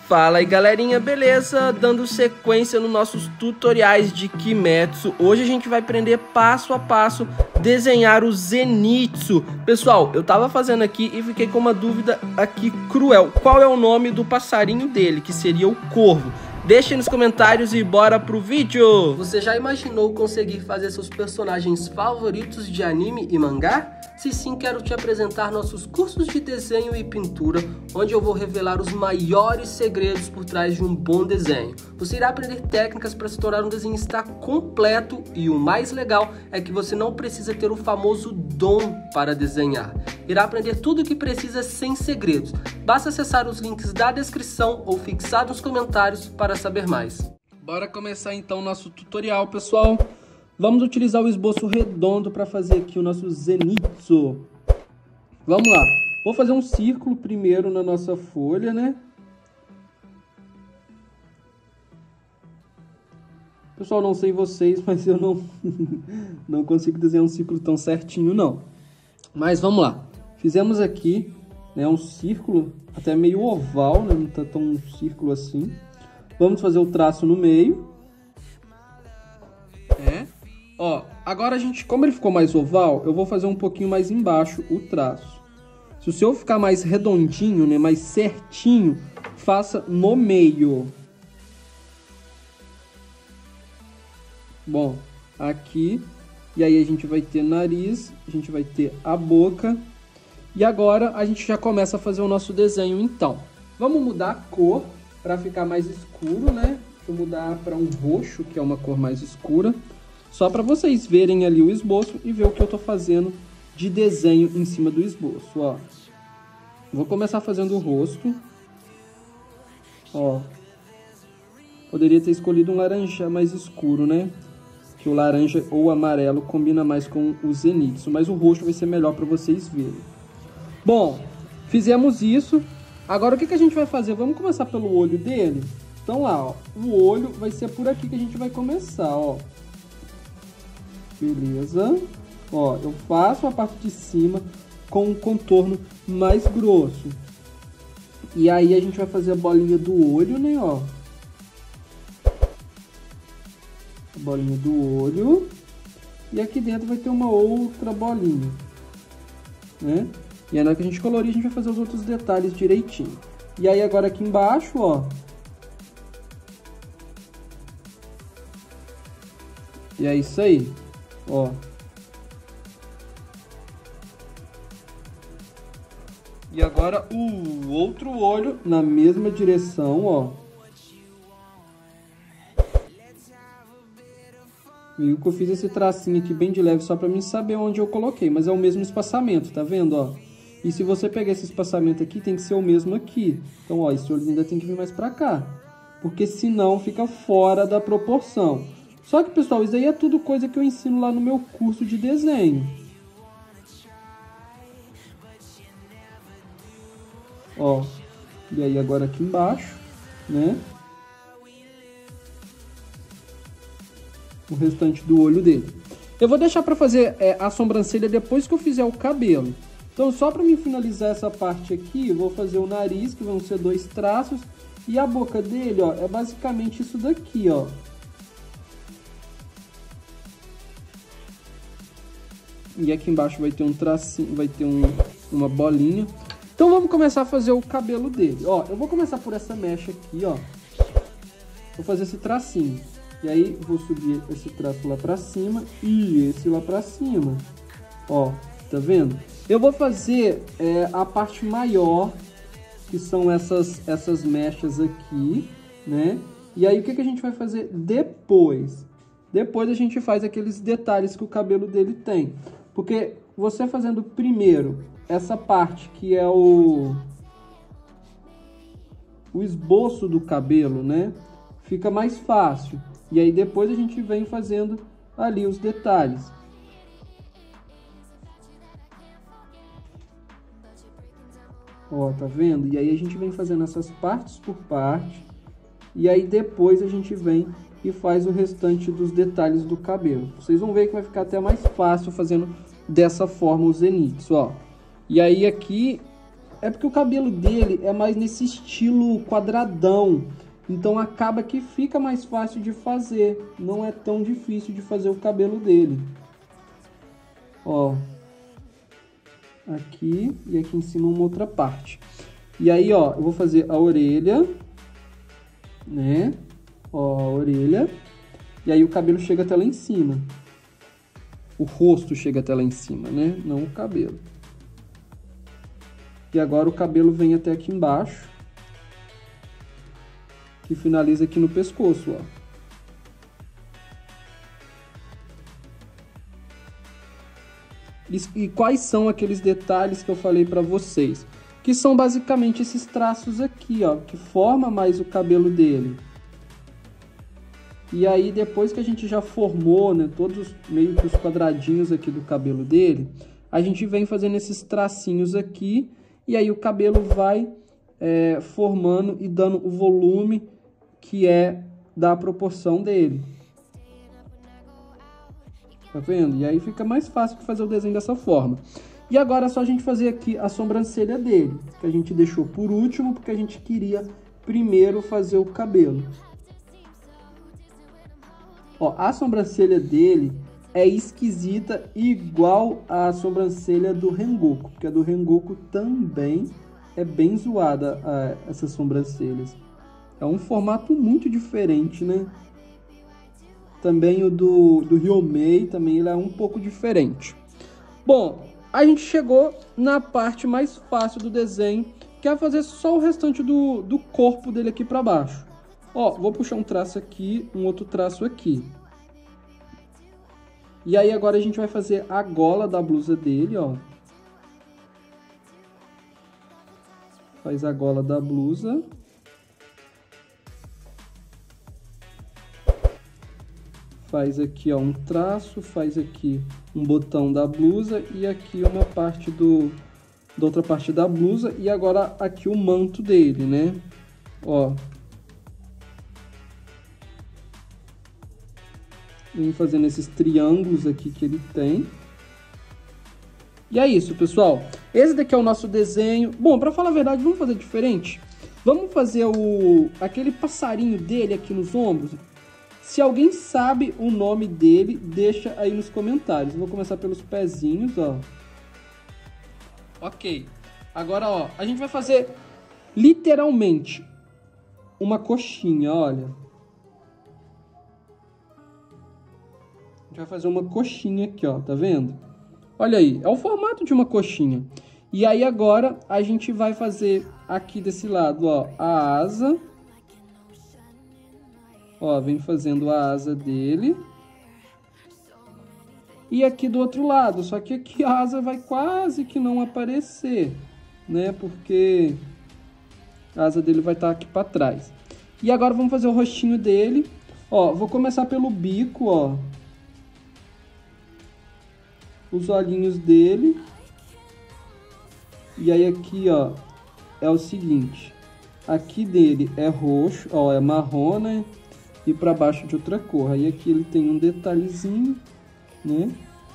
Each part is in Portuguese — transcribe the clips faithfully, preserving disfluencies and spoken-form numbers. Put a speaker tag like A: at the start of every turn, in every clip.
A: Fala aí galerinha, beleza? Dando sequência nos nossos tutoriais de Kimetsu. Hoje a gente vai aprender passo a passo desenhar o Zenitsu. Pessoal, eu tava fazendo aqui e fiquei com uma dúvida aqui cruel. Qual é o nome do passarinho dele, que seria o corvo? Deixe nos comentários e bora pro vídeo! Você já imaginou conseguir fazer seus personagens favoritos de anime e mangá? Se sim, quero te apresentar nossos cursos de desenho e pintura, onde eu vou revelar os maiores segredos por trás de um bom desenho. Você irá aprender técnicas para se tornar um desenhista completo e o mais legal é que você não precisa ter o famoso dom para desenhar. Irá aprender tudo o que precisa sem segredos. Basta acessar os links da descrição ou fixar nos comentários para saber mais. Bora começar então o nosso tutorial, pessoal. Vamos utilizar o esboço redondo para fazer aqui o nosso Zenitsu. Vamos lá. Vou fazer um círculo primeiro na nossa folha, né? Pessoal, não sei vocês, mas eu não, não consigo desenhar um círculo tão certinho, não. Mas vamos lá. Fizemos aqui, né, um círculo até meio oval, né? Não tá tão um círculo assim. Vamos fazer o traço no meio. É. Ó, agora a gente, como ele ficou mais oval, eu vou fazer um pouquinho mais embaixo o traço. Se o seu ficar mais redondinho, né, mais certinho, faça no meio. Bom, aqui, e aí a gente vai ter nariz, a gente vai ter a boca. E agora a gente já começa a fazer o nosso desenho, então. Vamos mudar a cor para ficar mais escuro, né? Deixa eu mudar para um roxo, que é uma cor mais escura. Só para vocês verem ali o esboço e ver o que eu tô fazendo de desenho em cima do esboço, ó. Vou começar fazendo o rosto. Ó. Poderia ter escolhido um laranja mais escuro, né? Que o laranja ou o amarelo combina mais com o Zenitsu, mas o roxo vai ser melhor para vocês verem. Bom, fizemos isso. Agora o que, que a gente vai fazer? Vamos começar pelo olho dele? Então lá, ó. O olho vai ser por aqui que a gente vai começar, ó. Beleza. Ó, eu faço a parte de cima com um contorno mais grosso. E aí a gente vai fazer a bolinha do olho, né, ó. A bolinha do olho. E aqui dentro vai ter uma outra bolinha, né? E aí na hora que a gente colorir, a gente vai fazer os outros detalhes direitinho. E aí agora aqui embaixo, ó. E é isso aí, ó. E agora o outro olho na mesma direção, ó. Viu que eu fiz esse tracinho aqui bem de leve só pra mim saber onde eu coloquei. Mas é o mesmo espaçamento, tá vendo, ó? E se você pegar esse espaçamento aqui, tem que ser o mesmo aqui. Então, ó, esse olho ainda tem que vir mais pra cá. Porque senão fica fora da proporção. Só que, pessoal, isso aí é tudo coisa que eu ensino lá no meu curso de desenho. Ó, e aí agora aqui embaixo, né? O restante do olho dele. Eu vou deixar pra fazer é, a sobrancelha depois que eu fizer o cabelo. Então, só pra me finalizar essa parte aqui, eu vou fazer o nariz, que vão ser dois traços. E a boca dele, ó, é basicamente isso daqui, ó. E aqui embaixo vai ter um tracinho, vai ter um, uma bolinha. Então vamos começar a fazer o cabelo dele. Ó, eu vou começar por essa mecha aqui, ó. Vou fazer esse tracinho. E aí vou subir esse traço lá pra cima e esse lá pra cima. Ó, tá vendo? Eu vou fazer é, a parte maior, que são essas, essas mechas aqui, né? E aí o que, que a gente vai fazer depois? Depois a gente faz aqueles detalhes que o cabelo dele tem. Porque você fazendo primeiro essa parte que é o, o esboço do cabelo, né? Fica mais fácil. E aí depois a gente vem fazendo ali os detalhes. Ó, tá vendo? E aí a gente vem fazendo essas partes por parte. E aí depois a gente vem e faz o restante dos detalhes do cabelo. Vocês vão ver que vai ficar até mais fácil fazendo dessa forma o Zenitsu, ó. E aí aqui
B: é porque o cabelo dele é mais nesse estilo quadradão. Então acaba que fica mais fácil de fazer. Não é tão difícil de fazer o cabelo dele. Ó. Aqui e aqui em cima uma outra parte. E aí, ó, eu vou fazer a orelha, né? Ó, a orelha. E aí o cabelo chega até lá em cima. O rosto chega até lá em cima, né? Não o cabelo. E agora o cabelo vem até aqui embaixo. Que finaliza aqui no pescoço, ó. E, e quais são aqueles detalhes que eu falei pra vocês? Que são basicamente esses traços aqui, ó. Que forma mais o cabelo dele. E aí, depois que a gente já formou, né, todos meio que os quadradinhos aqui do cabelo dele, a gente vem fazendo esses tracinhos aqui, e aí o cabelo vai é, formando e dando o volume que é da proporção dele. Tá vendo? E aí fica mais fácil de fazer o desenho dessa forma. E agora é só a gente fazer aqui a sobrancelha dele, que a gente deixou por último, porque a gente queria primeiro fazer o cabelo. Ó, a sobrancelha dele é esquisita, igual a sobrancelha do Rengoku, porque a do Rengoku também é bem zoada, a, essas sobrancelhas. É um formato muito diferente, né? Também o do, do Ryomei, também ele é um pouco diferente. Bom, a gente chegou na parte mais fácil do desenho, que é fazer só o restante do, do corpo dele aqui para baixo. Ó, vou puxar um traço aqui, um outro traço aqui. E aí agora a gente vai fazer a gola da blusa dele, ó. Faz a gola da blusa. Faz aqui, ó, um traço, faz aqui um botão da blusa e aqui uma parte do, da outra parte da blusa. E agora aqui o manto dele, né? Ó. Vem fazendo esses triângulos aqui que ele tem. E é isso, pessoal. Esse daqui é o nosso desenho. Bom, pra falar a verdade, vamos fazer diferente? Vamos fazer o aquele passarinho dele aqui nos ombros. Se alguém sabe o nome dele, deixa aí nos comentários. Vou começar pelos pezinhos, ó. Ok. Agora, ó, a gente vai fazer literalmente uma coxinha, olha. A gente vai fazer uma coxinha aqui, ó, tá vendo? Olha aí, é o formato de uma coxinha. E aí agora a gente vai fazer aqui desse lado, ó, a asa. Ó, vem fazendo a asa dele. E aqui do outro lado, só que aqui a asa vai quase que não aparecer, né? Porque a asa dele vai estar aqui para trás. E agora vamos fazer o rostinho dele. Ó, vou começar pelo bico, ó. Os olhinhos dele. E aí aqui, ó, é o seguinte. Aqui dele é roxo, ó, é marrom, né? E para baixo de outra cor. Aí aqui ele tem um detalhezinho, né?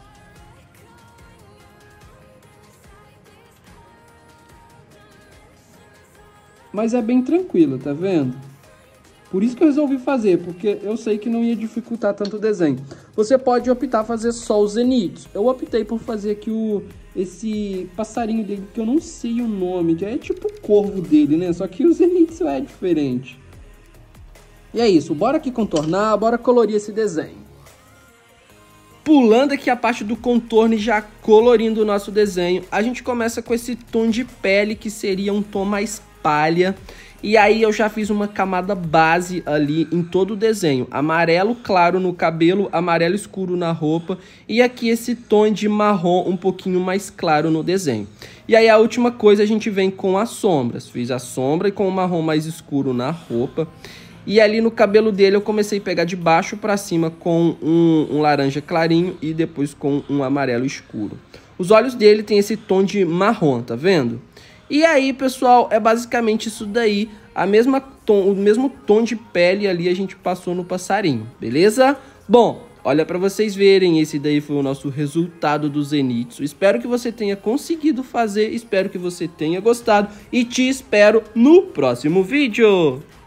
B: Mas é bem tranquilo, tá vendo? Por isso que eu resolvi fazer, porque eu sei que não ia dificultar tanto o desenho. Você pode optar fazer só os Zeniths. Eu optei por fazer aqui o, esse passarinho dele, que eu não sei o nome. É tipo o corvo dele, né? Só que o Zeniths é diferente. E é isso, bora aqui contornar, bora colorir esse desenho. Pulando aqui a parte do contorno e já colorindo o nosso desenho, a gente começa com esse tom de pele, que seria um tom mais palha. E aí eu já fiz uma camada base ali em todo o desenho. Amarelo claro no cabelo, amarelo escuro na roupa. E aqui esse tom de marrom um pouquinho mais claro no desenho. E aí a última coisa a gente vem com as sombras. Fiz a sombra e com o marrom mais escuro na roupa. E ali no cabelo dele eu comecei a pegar de baixo para cima com um, um laranja clarinho e depois com um amarelo escuro. Os olhos dele tem esse tom de marrom, tá vendo? E aí, pessoal, é basicamente isso daí. A mesma tom, o mesmo tom de pele ali a gente passou no passarinho, beleza? Bom,
A: Olha pra vocês verem, esse daí foi o nosso resultado do Zenitsu. Espero que você tenha conseguido fazer, espero que você tenha gostado e te espero no próximo vídeo.